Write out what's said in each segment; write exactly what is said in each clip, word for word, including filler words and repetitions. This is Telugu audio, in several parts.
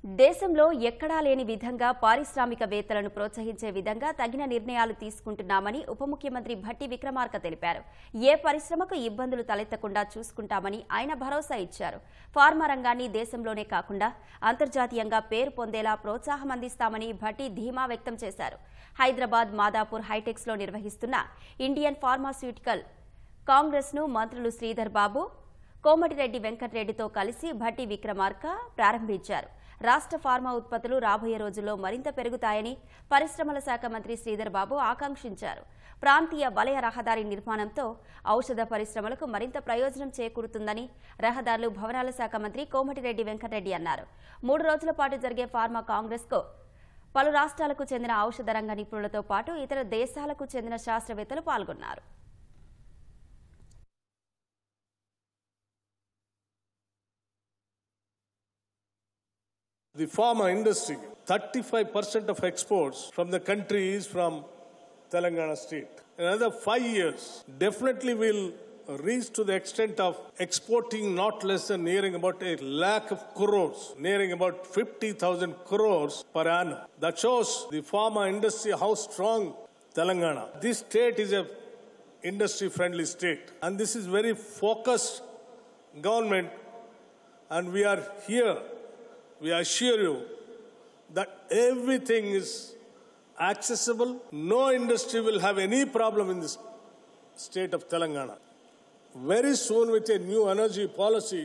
దేశంలో ఎక్కడా లేని విధంగా పారిశ్రామికవేత్తలను ప్రోత్సహించే విధంగా తగిన నిర్ణయాలు తీసుకుంటున్నామని ఉప ముఖ్యమంత్రి భట్టి విక్రమార్క తెలిపారు. ఏ పరిశ్రమకు ఇబ్బందులు తలెత్తకుండా చూసుకుంటామని ఆయన భరోసా ఇచ్చారు. ఫార్మా రంగాన్ని దేశంలోనే కాకుండా అంతర్జాతీయంగా పేరు పొందేలా ప్రోత్సాహం అందిస్తామని భట్టి ధీమా వ్యక్తం చేశారు. హైదరాబాద్ మాదాపూర్ హైటెక్స్ లో నిర్వహిస్తున్న ఇండియన్ ఫార్మాస్యూటికల్ కాంగ్రెస్ ను మంత్రులు శ్రీధర్ బాబు, కోమటిరెడ్డి వెంకటరెడ్డితో కలిసి భట్టి విక్రమార్క ప్రారంభించారు. రాష్ట్ర ఫార్మా ఉత్పత్తులు రాబోయే రోజుల్లో మరింత పెరుగుతాయని పరిశ్రమల శాఖ మంత్రి శ్రీధర్ బాబు ఆకాంక్షించారు. ప్రాంతీయ వలయ రహదారి నిర్మాణంతో ఔషధ పరిశ్రమలకు మరింత ప్రయోజనం చేకూరుతుందని రహదారులు భవనాల శాఖ మంత్రి కోమటిరెడ్డి వెంకటరెడ్డి అన్నారు. మూడు రోజుల పాటు జరిగే ఫార్మా కాంగ్రెస్ కు పలు రాష్ట్రాలకు చెందిన ఔషధ రంగ నిపుణులతో పాటు ఇతర దేశాలకు చెందిన శాస్త్రవేత్తలు పాల్గొన్నారు. The pharma industry, thirty-five percent of exports from the country is from Telangana state. In another five years, definitely will reach to the extent of exporting not less than nearing about a lakh of crores, nearing about fifty thousand crores per annum. That shows the pharma industry, how strong Telangana. This state is a industry-friendly state, and this is very focused government, and we are here. We assure you that everything is accessible. No industry will have any problem in this state of Telangana. Very soon, with a new energy policy,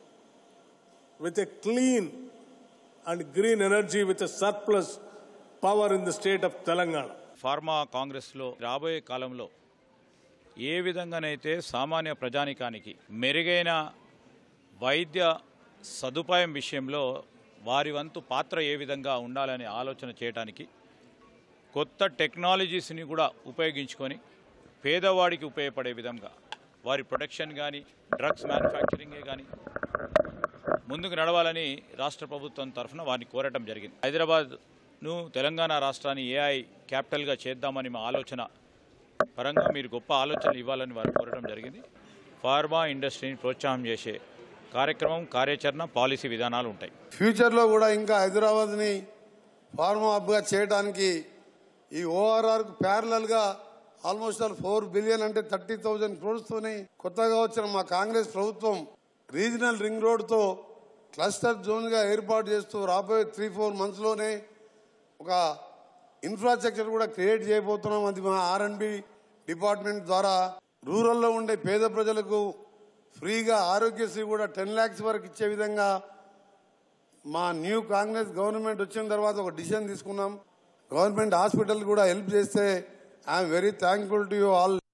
with a clean and green energy, with a surplus power in the state of Telangana. Pharma కాంగ్రెస్లో రాబోయే కాలంలో ఏ విధంగానైతే సామాన్య ప్రజానికానికి మెరుగైన వైద్య సదుపాయం విషయంలో వారి వంతు పాత్ర ఏ విధంగా ఉండాలని ఆలోచన చేయడానికి కొత్త టెక్నాలజీస్ని కూడా ఉపయోగించుకొని పేదవాడికి ఉపయోగపడే విధంగా వారి ప్రొడక్షన్ కానీ డ్రగ్స్ మ్యానుఫ్యాక్చరింగే కానీ ముందుకు నడవాలని రాష్ట్ర ప్రభుత్వం తరఫున వారిని కోరటం జరిగింది. హైదరాబాద్ను తెలంగాణ రాష్ట్రాన్ని ఏఐ క్యాపిటల్గా చేద్దామని మా ఆలోచన పరంగా మీరు గొప్ప ఆలోచనలు ఇవ్వాలని వారు కోరటం జరిగింది. ఫార్మా ఇండస్ట్రీని ప్రోత్సాహం చేసే కార్యక్రమం, కార్యాచరణ, పాలసీ విధానాలు ఉంటాయి. ఫ్యూచర్లో కూడా ఇంకా హైదరాబాద్ని ఫార్మా హబ్గా చేయడానికి ఈ ఓఆర్ఆర్కు ప్యారలల్గా ఆల్మోస్ట్ ఆల్ ఫోర్ బిలియన్ అంటే థర్టీ థౌజండ్ క్రోడ్స్తోనే కొత్తగా వచ్చిన మా కాంగ్రెస్ ప్రభుత్వం రీజనల్ రింగ్ రోడ్తో క్లస్టర్ జోన్గా ఏర్పాటు చేస్తూ రాబోయే త్రీ ఫోర్ మంత్స్లోనే ఒక ఇన్ఫ్రాస్ట్రక్చర్ కూడా క్రియేట్ చేయబోతున్నాం. అది మా ఆర్ అండ్ బి డిపార్ట్మెంట్ ద్వారా రూరల్లో ఉండే పేద ప్రజలకు ఫ్రీగా ఆరోగ్యశ్రీ కూడా టెన్ ల్యాక్స్ వరకు ఇచ్చే విధంగా మా న్యూ కాంగ్రెస్ గవర్నమెంట్ వచ్చిన తర్వాత ఒక డిసిషన్ తీసుకున్నాం. గవర్నమెంట్ హాస్పిటల్ కూడా హెల్ప్ చేస్తే I'm very thankful to you all.